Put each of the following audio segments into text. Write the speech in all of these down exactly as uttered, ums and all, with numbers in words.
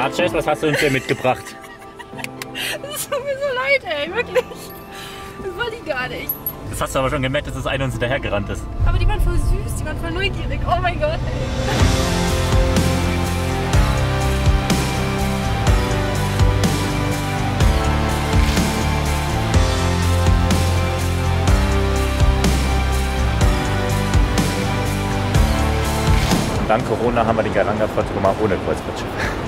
Na, Jess, was hast du uns hier mitgebracht? Das tut mir so leid, ey, wirklich. Das wollte ich gar nicht. Das hast du aber schon gemerkt, dass das eine uns hinterhergerannt ist. Aber die waren voll süß, die waren voll neugierig. Oh mein Gott, ey. Dank Corona haben wir den Garanga-Fahrzeuge mal ohne Kreuzfahrtschiff.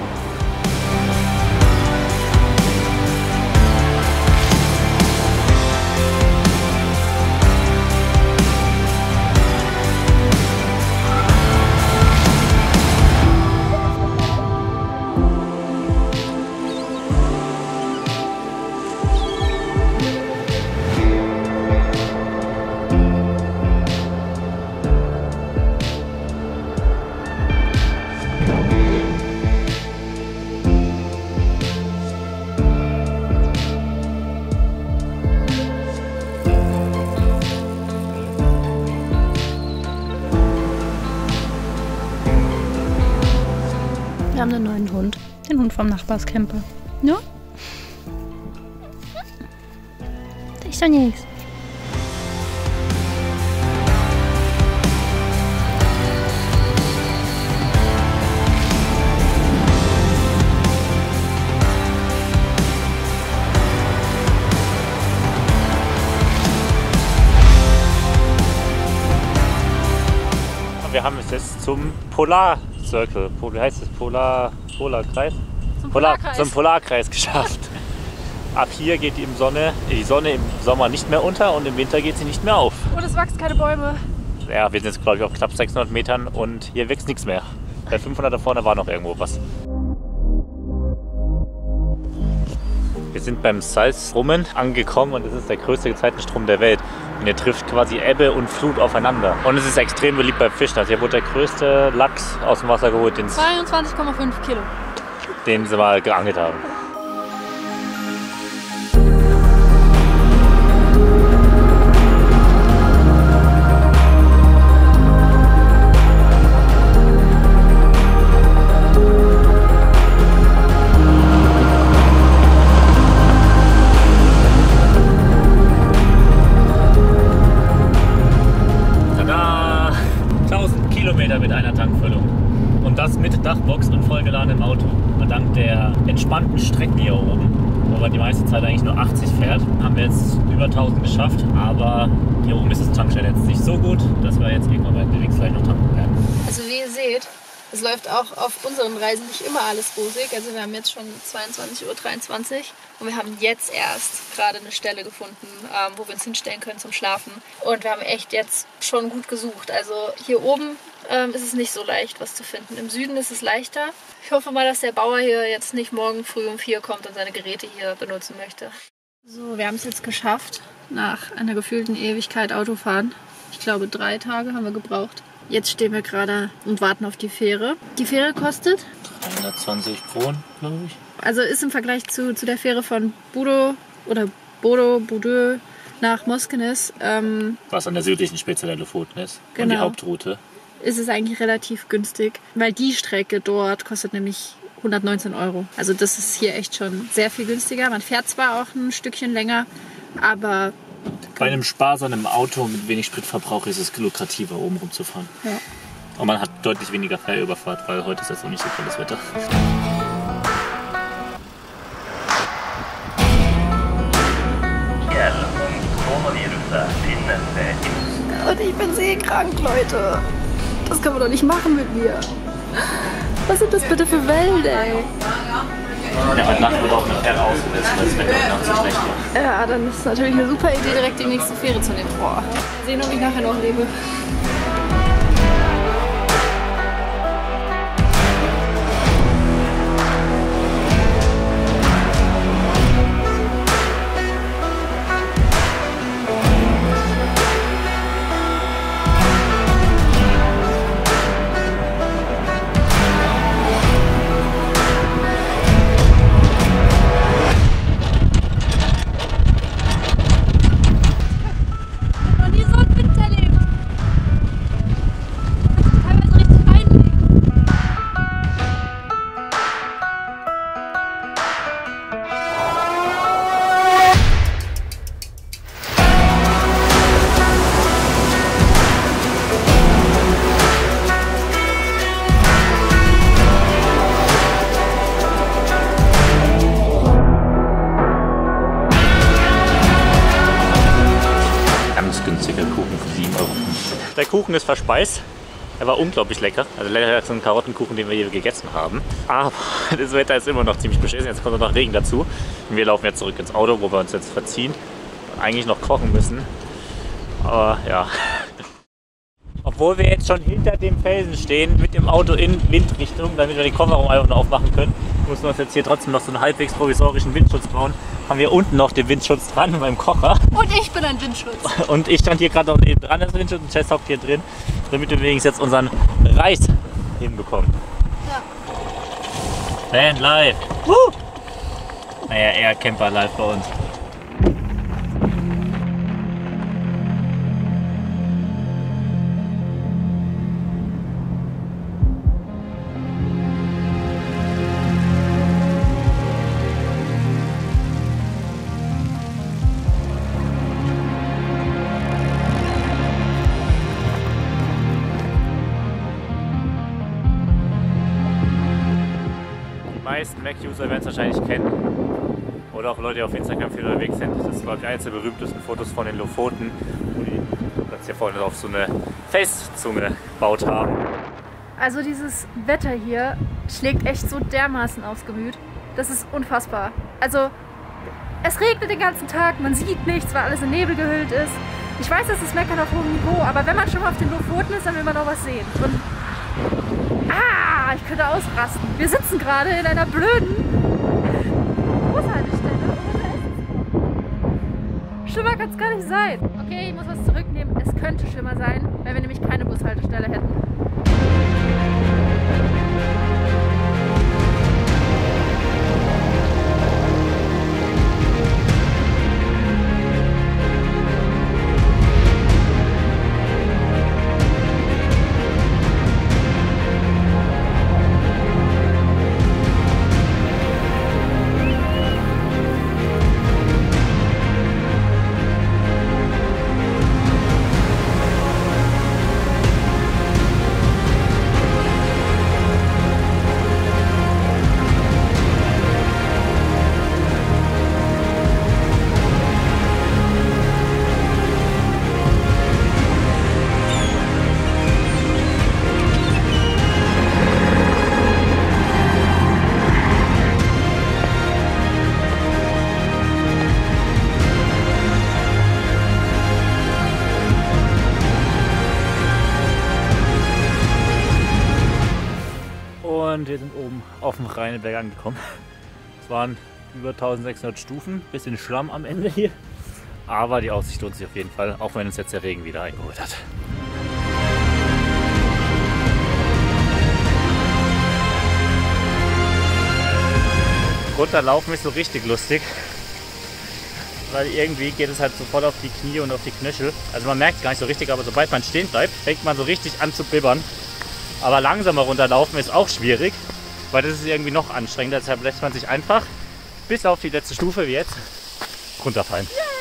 Wir haben einen neuen Hund. Den Hund vom Nachbarscamper. Ja? Das ist doch nichts. Wir haben es jetzt zum Polar Circle, wie heißt es? Polar, Polarkreis? Zum Polar, Polarkreis. zum Polarkreis geschafft. Ab hier geht die, im Sonne, die Sonne im Sommer nicht mehr unter und im Winter geht sie nicht mehr auf. Und es wachsen keine Bäume. Ja, wir sind jetzt glaube ich auf knapp sechshundert Metern und hier wächst nichts mehr. Bei fünfhundert da vorne war noch irgendwo was. Wir sind beim Salzstrummen angekommen und es ist der größte Gezeitenstrom der Welt. Und er trifft quasi Ebbe und Flut aufeinander. Und es ist extrem beliebt beim Fischen. Also hier wurde der größte Lachs aus dem Wasser geholt, den, zweiundzwanzig Komma fünf Kilo. den sie mal geangelt haben. Mit einer Tankfüllung. Und das mit Dachbox und vollgeladenem Auto. Und dank der entspannten Strecken hier oben, wo man die meiste Zeit eigentlich nur achtzig fährt, haben wir jetzt über tausend geschafft. Aber hier oben ist das Tankstelle jetzt nicht so gut, dass wir jetzt irgendwann bei den vielleicht noch tanken werden. Also wie ihr seht, es läuft auch auf unseren Reisen nicht immer alles rosig. Also wir haben jetzt schon zweiundzwanzig Uhr dreiundzwanzig und wir haben jetzt erst gerade eine Stelle gefunden, ähm, wo wir uns hinstellen können zum Schlafen. Und wir haben echt jetzt schon gut gesucht. Also hier oben ähm, ist es nicht so leicht, was zu finden. Im Süden ist es leichter. Ich hoffe mal, dass der Bauer hier jetzt nicht morgen früh um vier kommt und seine Geräte hier benutzen möchte. So, wir haben es jetzt geschafft, nach einer gefühlten Ewigkeit Autofahren. Ich glaube, drei Tage haben wir gebraucht. Jetzt stehen wir gerade und warten auf die Fähre. Die Fähre kostet? dreihundertzwanzig Kronen, glaube ich. Also ist im Vergleich zu, zu der Fähre von Budo oder Bodo, Budö nach Moskenes. Ähm, Was an der südlichen Spitze der Lofoten ist. Genau. Und die Hauptroute. Ist es eigentlich relativ günstig, weil die Strecke dort kostet nämlich hundertneunzehn Euro. Also das ist hier echt schon sehr viel günstiger. Man fährt zwar auch ein Stückchen länger, aber... Bei einem sparsamen Auto mit wenig Spritverbrauch ist es lukrativer, oben rumzufahren. Ja. Und man hat deutlich weniger Fährüberfahrt, weil heute ist das noch nicht so tolles Wetter. Und ich bin seekrank, Leute. Das kann man doch nicht machen mit mir. Was sind das bitte für Wellen, ey? Ja, heute Nacht wird auch eine Fähre ausgesetzt, weil das Wetter nachts so schlecht war. Ja, dann ist es natürlich eine super Idee, direkt die nächste Fähre zu nehmen. Boah. Sehen, ob ich nachher noch lebe. der Kuchen ist verspeist. Er war unglaublich lecker. Also lecker als so ein Karottenkuchen, den wir hier gegessen haben. Aber das Wetter ist immer noch ziemlich beschissen. Jetzt kommt noch Regen dazu. Und wir laufen jetzt zurück ins Auto, wo wir uns jetzt verziehen. Und eigentlich noch kochen müssen. Aber ja. Obwohl wir jetzt schon hinter dem Felsen stehen, mit dem Auto in Windrichtung, damit wir den Kofferraum einfach nur aufmachen können, mussten wir uns jetzt hier trotzdem noch so einen halbwegs provisorischen Windschutz bauen. Haben wir unten noch den Windschutz dran beim Kocher. Und ich bin ein Windschutz. Und ich stand hier gerade noch neben dran, das Windschutz, und Chess hockt hier drin, damit wir wenigstens jetzt unseren Reis hinbekommen. Ja. Van live. Woo! Naja, eher Camper live bei uns. Die meisten Mac-User werden es wahrscheinlich kennen. Oder auch Leute, die auf Instagram viel unterwegs sind. Das ist, glaube ich, eines der berühmtesten Fotos von den Lofoten, wo die das hier vorne auf so eine Festzunge gebaut haben. Also dieses Wetter hier schlägt echt so dermaßen aufs Gemüt. Das ist unfassbar. Also es regnet den ganzen Tag, man sieht nichts, weil alles in Nebel gehüllt ist. Ich weiß, das ist Meckern auf hohem Niveau, aber wenn man schon mal auf den Lofoten ist, dann will man noch was sehen. Und ah, ich könnte ausrasten. Wir sitzen gerade in einer blöden Bushaltestelle. Schlimmer kann es gar nicht sein. Okay, ich muss was zurücknehmen. Es könnte schlimmer sein, weil wir nämlich keine Bushaltestelle hätten. Und wir sind oben auf dem Rheinberg angekommen. Es waren über eintausendsechshundert Stufen, bisschen Schlamm am Ende hier. Aber die Aussicht lohnt sich auf jeden Fall, auch wenn uns jetzt der Regen wieder eingeholt hat. Runterlaufen ist so richtig lustig, weil irgendwie geht es halt sofort auf die Knie und auf die Knöchel. Also man merkt es gar nicht so richtig, aber sobald man stehen bleibt, fängt man so richtig an zu bibbern. Aber langsamer runterlaufen ist auch schwierig, weil das ist irgendwie noch anstrengender. Deshalb lässt man sich einfach bis auf die letzte Stufe wie jetzt runterfallen.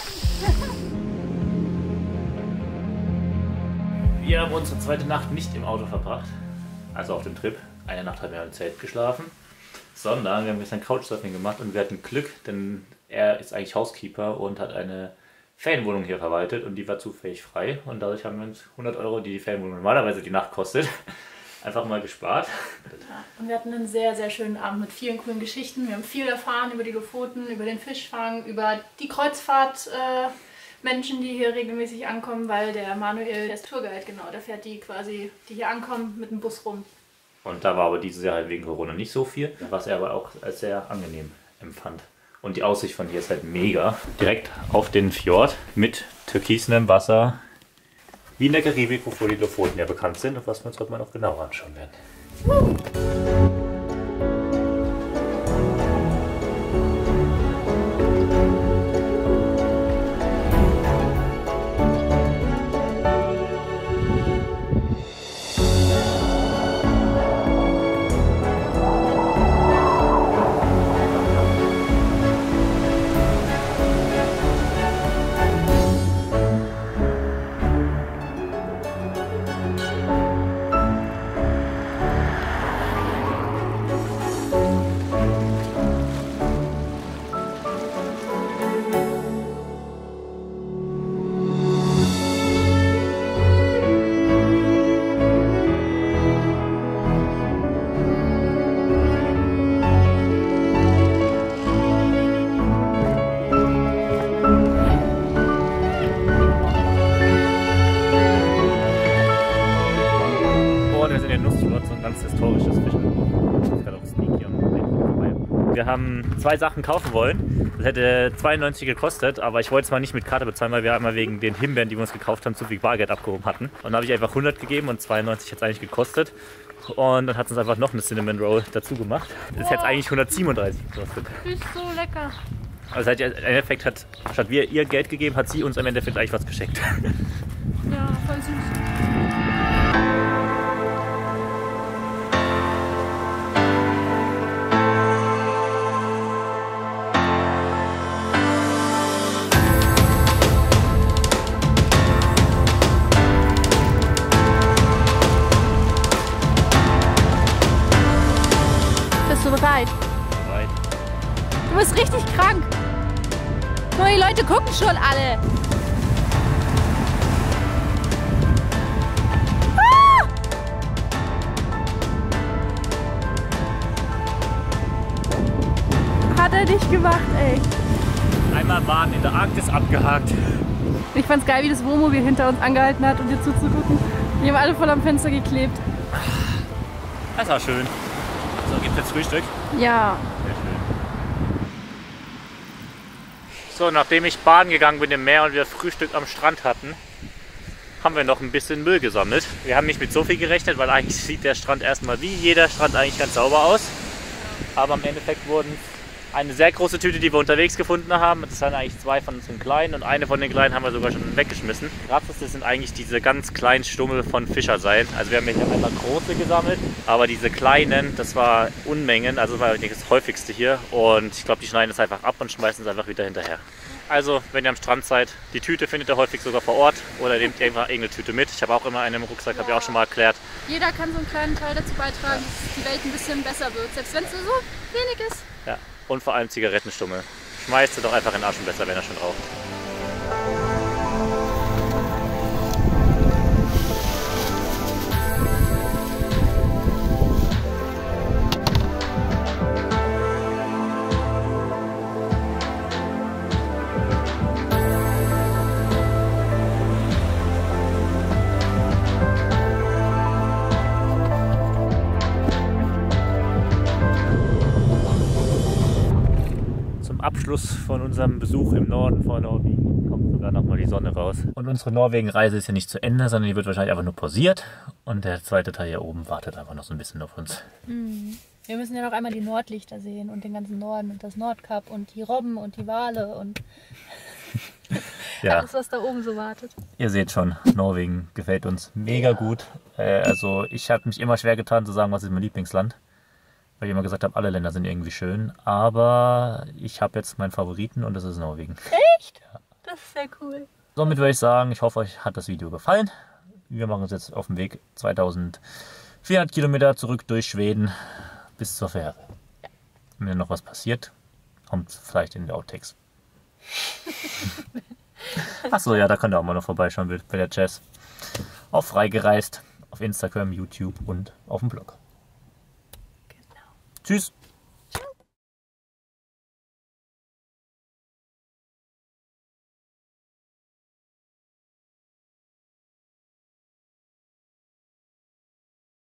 Wir haben unsere zweite Nacht nicht im Auto verbracht, also auf dem Trip. Eine Nacht haben wir im Zelt geschlafen, sondern wir haben gestern Couchsurfing gemacht und wir hatten Glück, denn er ist eigentlich Housekeeper und hat eine Ferienwohnung hier verwaltet und die war zufällig frei und dadurch haben wir uns hundert Euro, die die Ferienwohnung normalerweise die Nacht kostet, einfach mal gespart. Ja, und wir hatten einen sehr, sehr schönen Abend mit vielen coolen Geschichten. Wir haben viel erfahren über die Lofoten, über den Fischfang, über die Kreuzfahrt-Menschen, äh, die hier regelmäßig ankommen, weil der Manuel, der ist Tourguide, genau, der fährt die quasi, die hier ankommen, mit dem Bus rum. Und da war aber dieses Jahr halt wegen Corona nicht so viel, was er aber auch als sehr angenehm empfand. Und die Aussicht von hier ist halt mega. Direkt auf den Fjord mit türkisem Wasser. Wie in der Karibik, wovor die Lofoten ja bekannt sind und was wir uns heute mal noch genauer anschauen werden. Wir haben zwei Sachen kaufen wollen. Das hätte zweiundneunzig gekostet, aber ich wollte es mal nicht mit Karte bezahlen, weil wir einmal wegen den Himbeeren, die wir uns gekauft haben, zu viel Bargeld abgehoben hatten. Und dann habe ich einfach hundert gegeben und zweiundneunzig hat es eigentlich gekostet. Und dann hat es uns einfach noch eine Cinnamon Roll dazu gemacht. Das wow. hätte eigentlich hundertsiebenunddreißig gekostet. Ist so lecker. Also im Endeffekt hat, statt wir ihr Geld gegeben, hat sie uns im Endeffekt eigentlich was geschenkt. Ja, voll süß. Bist du bereit? Bereit. Du bist richtig krank. Nur die Leute gucken schon alle. Ah! Hat er nicht gemacht, ey. Einmal waren in der Arktis abgehakt. Ich fand's geil, wie das Wohnmobil hinter uns angehalten hat, um dir zuzugucken. Die haben alle voll am Fenster geklebt. Das war schön. So, gibt's jetzt Frühstück? Ja. Sehr schön. So, nachdem ich baden gegangen bin im Meer und wir Frühstück am Strand hatten, haben wir noch ein bisschen Müll gesammelt. Wir haben nicht mit so viel gerechnet, weil eigentlich sieht der Strand erstmal wie jeder Strand eigentlich ganz sauber aus. Aber im Endeffekt wurden eine sehr große Tüte, die wir unterwegs gefunden haben. Das sind eigentlich zwei von unseren kleinen und eine von den kleinen haben wir sogar schon weggeschmissen. Kratzes, das sind eigentlich diese ganz kleinen Stummel von Fischerseilen. Also wir haben hier einmal große gesammelt, aber diese kleinen, das war Unmengen, also das war das häufigste hier. Und ich glaube, die schneiden es einfach ab und schmeißen es einfach wieder hinterher. Also, wenn ihr am Strand seid, die Tüte findet ihr häufig sogar vor Ort oder nehmt einfach irgendeine Tüte mit. Ich habe auch immer eine im Rucksack, ja. habe ich auch schon mal erklärt. Jeder kann so einen kleinen Teil dazu beitragen, dass die Welt ein bisschen besser wird, selbst wenn es nur so wenig ist. Ja, und vor allem Zigarettenstummel. Schmeißt sie doch einfach in den Aschenbecher, wenn er schon raucht. Abschluss von unserem Besuch im Norden von Norwegen kommt sogar noch mal die Sonne raus. Und unsere Norwegen-Reise ist ja nicht zu Ende, sondern die wird wahrscheinlich einfach nur pausiert. Und der zweite Teil hier oben wartet einfach noch so ein bisschen auf uns. Mhm. Wir müssen ja noch einmal die Nordlichter sehen und den ganzen Norden und das Nordkap und die Robben und die Wale und ja. alles, was da oben so wartet. Ihr seht schon, Norwegen gefällt uns mega ja. gut. Äh, also ich habe mich immer schwer getan zu sagen, was ist mein Lieblingsland. Weil ich immer gesagt habe, alle Länder sind irgendwie schön. Aber ich habe jetzt meinen Favoriten und das ist Norwegen. Echt? Ja. Das ist sehr cool. Somit würde ich sagen, ich hoffe, euch hat das Video gefallen. Wir machen uns jetzt auf den Weg zweitausendvierhundert Kilometer zurück durch Schweden bis zur Fähre. Wenn noch was passiert, kommt vielleicht in die Outtakes. Achso, ja, da könnt ihr auch mal noch vorbeischauen bei der Jess. Auf Freigereist, auf Instagram, YouTube und auf dem Blog. Tschüss.